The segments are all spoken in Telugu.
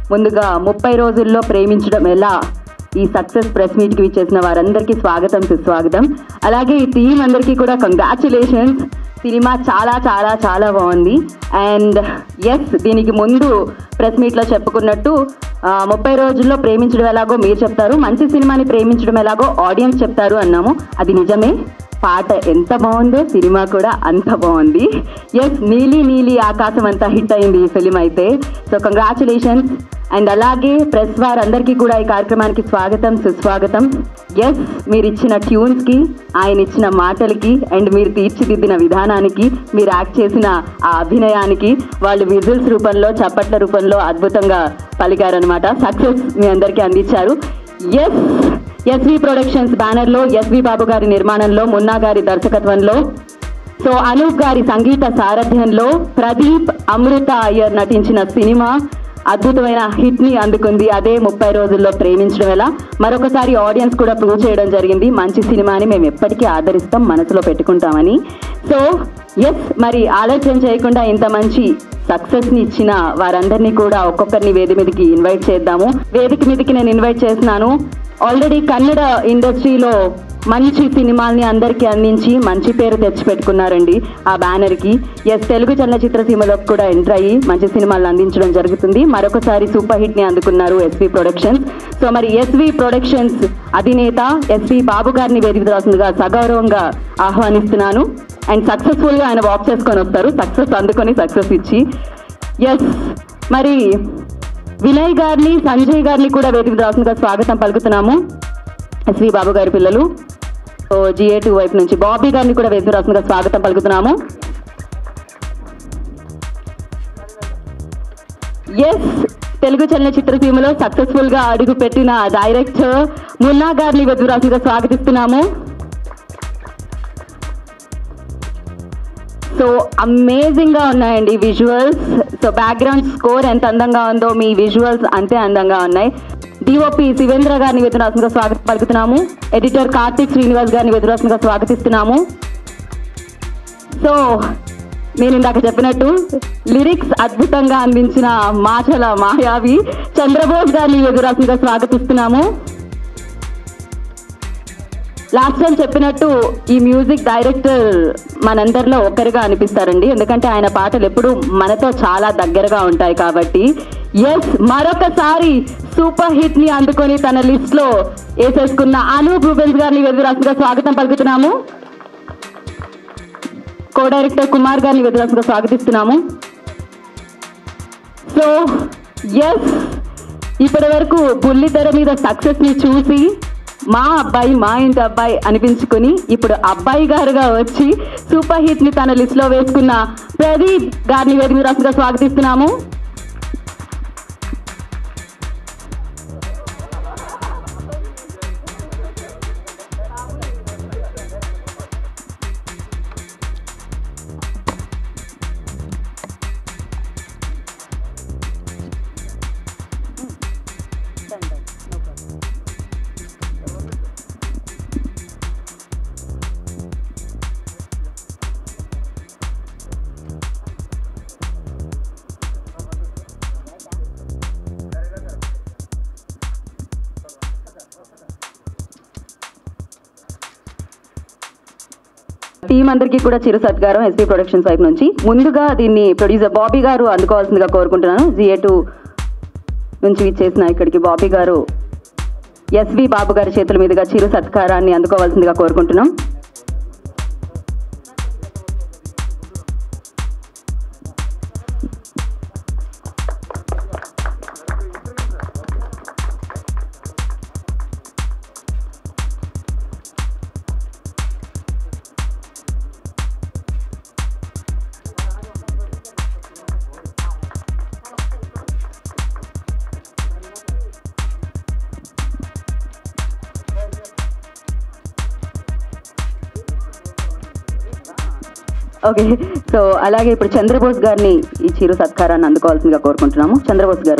ముందుగా 30 రోజుల్లో ప్రేమించడం ఎలా ఈ సక్సెస్ ప్రెస్ మీట్కి విచ్చేసిన వారందరికీ స్వాగతం సుస్వాగతం. అలాగే ఈ టీం అందరికీ కూడా కంగ్రాచులేషన్స్. సినిమా చాలా చాలా చాలా బాగుంది. అండ్ ఎస్, దీనికి ముందు ప్రెస్ మీట్లో చెప్పుకున్నట్టు 30 రోజుల్లో ప్రేమించడం ఎలాగో మీరు చెప్తారు, మంచి సినిమాని ప్రేమించడం ఎలాగో ఆడియన్స్ చెప్తారు అన్నాము. అది నిజమే. పాట ఎంత బాగుందో సినిమా కూడా అంత బాగుంది. ఎస్, నీలి నీలి ఆకాశం అంతా హిట్ అయింది ఈ ఫిలిం అయితే. So congratulations. అండ్ అలాగే ప్రెస్ వారందరికీ కూడా ఈ కార్యక్రమానికి స్వాగతం సుస్వాగతం. ఎస్, మీరు ఇచ్చిన ట్యూన్స్కి, ఆయన ఇచ్చిన మాటలకి, అండ్ మీరు తీర్చిదిద్దిన విధానానికి, మీరు యాక్ట్ చేసిన ఆ అభినయానికి వాళ్ళు విజిల్స్ రూపంలో, చప్పట్ల రూపంలో అద్భుతంగా పలికారనమాట. సక్సెస్ మీ అందరికీ అందించారు. ఎస్, ఎస్వి ప్రొడక్షన్స్ బ్యానర్లో, ఎస్వి బాబు గారి నిర్మాణంలో, మున్నా గారి దర్శకత్వంలో, సో అనూప్ గారి సంగీత సారథ్యంలో ప్రదీప్, అమృత అయ్యర్ నటించిన సినిమా అద్భుతమైన హిట్ని అందుకుంది. అదే 30 రోజుల్లో ప్రేమించడం ఎలా. మరొకసారి ఆడియన్స్ కూడా ప్రూవ్ చేయడం జరిగింది, మంచి సినిమాని మేము ఎప్పటికీ ఆదరిస్తాం, మనసులో పెట్టుకుంటామని. సో ఎస్, మరి ఆలస్యం చేయకుండా ఇంత మంచి సక్సెస్ని ఇచ్చిన వారందరినీ కూడా ఒక్కొక్కరిని వేదిక మీదకి ఇన్వైట్ చేద్దాము. వేదిక మీదకి నేను ఇన్వైట్ చేస్తున్నాను. ఆల్రెడీ కన్నడ ఇండస్ట్రీలో మంచి సినిమాల్ని అందరికీ అందించి మంచి పేరు తెచ్చిపెట్టుకున్నారండి ఆ బ్యానర్కి. ఎస్, తెలుగు చలనచిత్ర సీమలోకి కూడా ఎంటర్ అయ్యి మంచి సినిమాలను అందించడం జరుగుతుంది. మరొకసారి సూపర్ హిట్ని అందుకున్నారు ఎస్వి ప్రొడక్షన్స్. సో మరి ఎస్వి ప్రొడక్షన్స్ అధినేత ఎస్వి బాబు గారిని వేదిక రాసిందిగా సగౌరవంగా ఆహ్వానిస్తున్నాను. అండ్ సక్సెస్ఫుల్గా ఆయన వాక్ చేసుకొని వస్తారు, సక్సెస్ అందుకొని సక్సెస్ ఇచ్చి. ఎస్, మరి వినయ్ గారిని, సంజయ్ గారిని కూడా వేదిక రాసిందిగా స్వాగతం పలుకుతున్నాము. ఎస్వి బాబు గారి పిల్లలు. సో GA2 వైపు నుంచి బాబీ గారిని కూడా వేదిక రాసిందిగా స్వాగతం పలుకుతున్నాము. ఎస్, తెలుగు చలనచిత్ర సీమలో సక్సెస్ఫుల్ గా అడుగు పెట్టిన డైరెక్టర్ మున్నా గారిని వేదిక రాసిందిగా స్వాగతిస్తున్నాము. సో అమేజింగ్ గా ఉన్నాయండి విజువల్స్. సో బ్యాక్గ్రౌండ్ స్కోర్ ఎంత అందంగా ఉందో మీ విజువల్స్ అంతే అందంగా ఉన్నాయి. DOP శివేంద్ర గారిని వేదిక స్వాగతం పలుకుతున్నాము. ఎడిటర్ కార్తిక్ శ్రీనివాస్ గారిని వేదిక స్వాగతిస్తున్నాము. సో నేను ఇందాక చెప్పినట్టు లిరిక్స్ అద్భుతంగా అందించిన మాటల మాయావి చంద్రబోస్ గారిని వేదిక స్వాగతిస్తున్నాము. లాస్ట్ టైం చెప్పినట్టు ఈ మ్యూజిక్ డైరెక్టర్ మనందరిలో ఒక్కరిగా అనిపిస్తారండి, ఎందుకంటే ఆయన పాటలు ఎప్పుడు మనతో చాలా దగ్గరగా ఉంటాయి కాబట్టి. ఎస్, మరొకసారి సూపర్ హిట్ ని అందుకొని తన లిస్ట్ లో వేసేసుకున్న అనూప్ రూబెన్స్ గారిని వేదిక స్వాగతం పలుకుతున్నాము. కో డైరెక్టర్ కుమార్ గారిని వేదిక స్వాగతిస్తున్నాము. సో ఎస్, ఇప్పటి వరకు బుల్లి తెర మీద సక్సెస్ ని చూసి మా అబ్బాయి, మా ఇంటి అబ్బాయి అనిపించుకుని ఇప్పుడు అబ్బాయి గారుగా వచ్చి సూపర్ హిట్ ని తన లిస్ట్ లో వేసుకున్న ప్రదీప్ గారిని వేదిక స్వాగతిస్తున్నాము. టీం అందరికీ కూడా చిరు సత్కారం ఎస్పీ ప్రొడక్షన్స్ వైపు నుంచి. ముందుగా దీన్ని ప్రొడ్యూసర్ బాబీ గారు అందుకోవాల్సిందిగా కోరుకుంటున్నాను. GA2 నుంచి విచ్చేసిన ఇక్కడికి బాబీ గారు ఎస్వి బాబు గారి చేతుల మీదుగా చిరు సత్కారాన్ని అందుకోవాల్సిందిగా కోరుకుంటున్నాం. ఓకే, సో అలాగే ఇప్పుడు చంద్రబోస్ గారిని ఈ చిరు సత్కారాన్ని అందుకోవాల్సిందిగా కోరుకుంటున్నాము. చంద్రబోస్ గారు.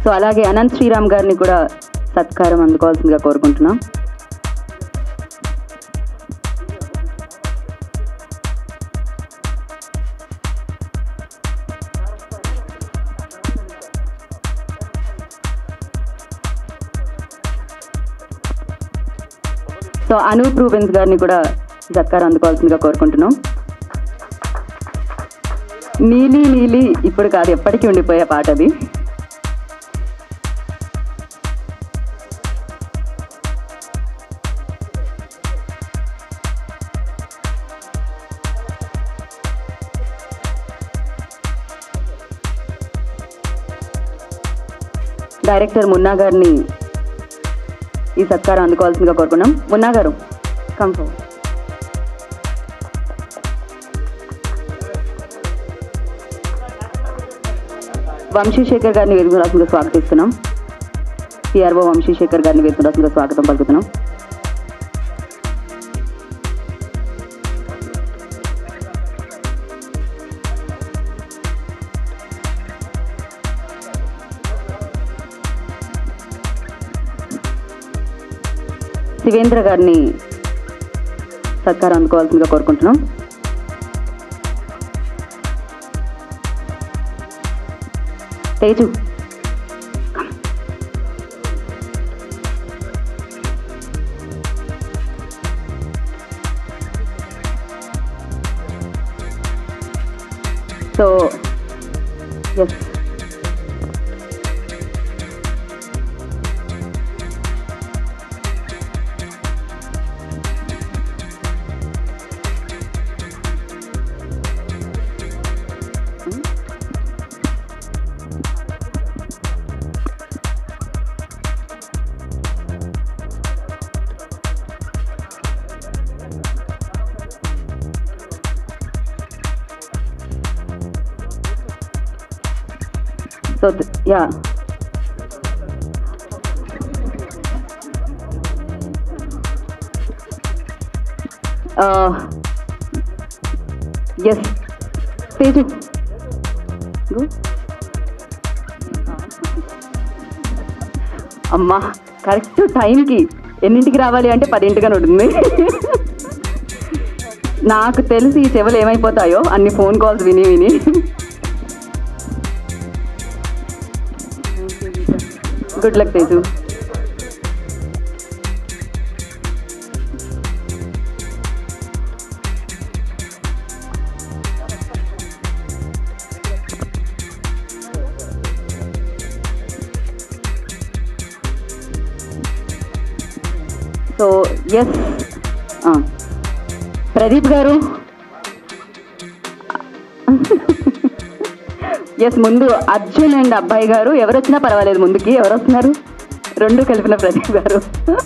సో అలాగే అనంత్ శ్రీరామ్ గారిని కూడా సత్కారం అందుకోవాల్సిందిగా కోరుకుంటున్నాం. సో అనూప్ రూబెన్స్ గారిని కూడా సత్కారం అందుకోవాల్సిందిగా కోరుకుంటున్నాం. నీలి నీలి ఇప్పుడు కాదు, ఎప్పటికీ ఉండిపోయే పాట అది. డైరెక్టర్ మున్నా గారిని ఈ సత్కారం అందుకోవాల్సిందిగా కోరుకున్నాం. మున్నా గారు కంఫర్ట్. వంశీశేఖర్ గారిని వేదిక రాసుగా స్వాగతిస్తున్నాం. పిఆర్ఓ వంశీశేఖర్ గారిని వేదిక రాసుగా స్వాగతం పలుకుతున్నాం. శివేంద్ర గారిని సత్కారం అందుకోవాల్సిందిగా కోరుకుంటున్నాం. Teju so yes So yeah. Yes. Teju. Go. అమ్మా కరెక్ట్ టైంకి ఎన్నింటికి రావాలి అంటే 10ంటిగా ఉంటుంది. నాకు తెలిసి ఈ చెవులు ఏమైపోతాయో అన్ని ఫోన్ కాల్స్ విని విని. Good luck Teju. So yes Pradeep గారు ఎస్ ముందు అర్జున్ అండ్ అబ్బాయి గారు ఎవరు వచ్చినా పర్వాలేదు, ముందుకి ఎవరు వస్తున్నారు? రెండు కలిపిన ప్రదీప్ గారు.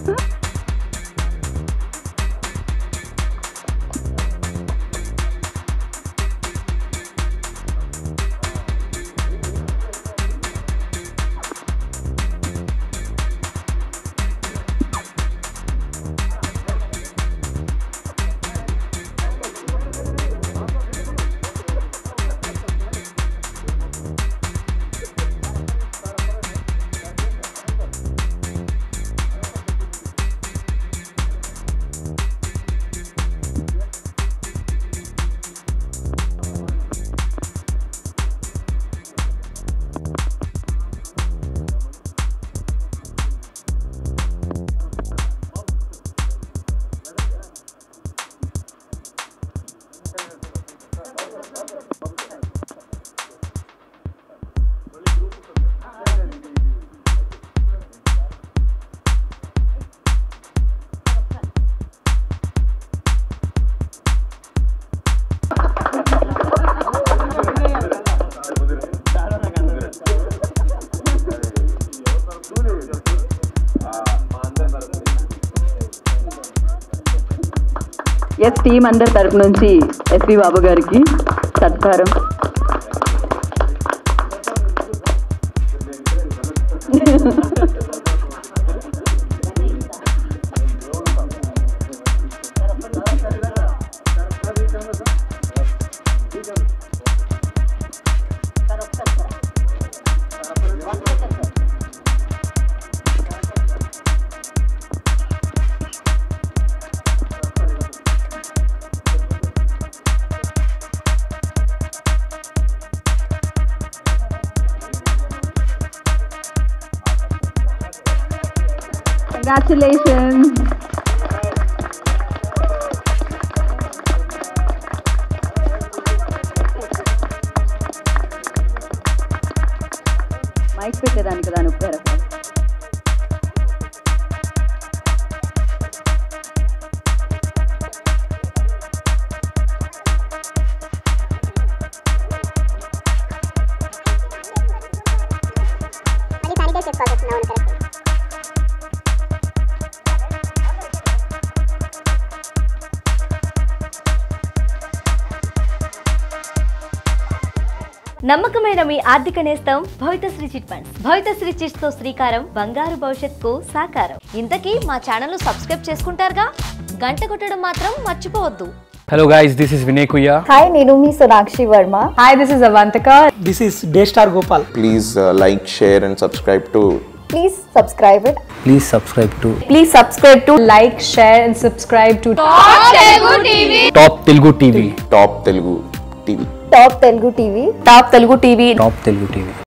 ఎస్ టీం అందరి తరపు నుంచి ఎస్వి బాబు గారికి సత్కారం. కంగ్రాచులేషన్స్. మైక్ పెట్టేదానికి దాని ఒప్పారు. నమ్మకమైన మీ ఆర్థిక నేస్తం Bhavitha Sri chit funds. Bhavitha Sri chits తో శ్రీకారం బంగారు భవిష్యత్తుకు సాకారం. ఇంతకీ మా ఛానల్ ను సబ్స్క్రైబ్ చేసుకుంటారుగా, గంట కొట్టడం మాత్రం మర్చిపోవద్దు. Hello guys, this is Vinay Kuya. Hi, Nirumi Sonakshi Verma. Hi, this is Avantika. This is Daystar Gopal. Please like, share and subscribe to. Please subscribe it. Please subscribe to Please subscribe to like, share and subscribe to Top Telugu TV. Top Telugu TV. Top Telugu TV. Top Telugu TV. Top Telugu TV.